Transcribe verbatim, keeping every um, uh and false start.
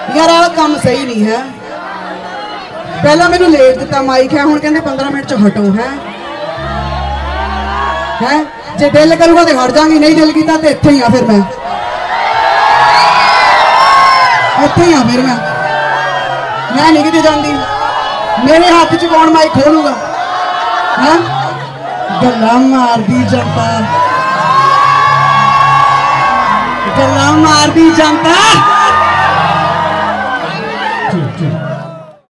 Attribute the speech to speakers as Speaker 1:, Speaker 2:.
Speaker 1: यार आ काम सही नहीं है। पहला मैनू लेट दिता माइक है, हुण कहंदे पंद्रह मिनट च हटो है है जे दिल करूगा तो हट जाऊंगी, नहीं दिल किया तो इत्थे ही आ। फिर मैं इत्थे ही आ, फिर मैं मैं नहीं किते जाती। मेरे हाथ च कौन माइक खोलूगा है? गल्ला मारदी जनता, गल्ला मारदी जनता।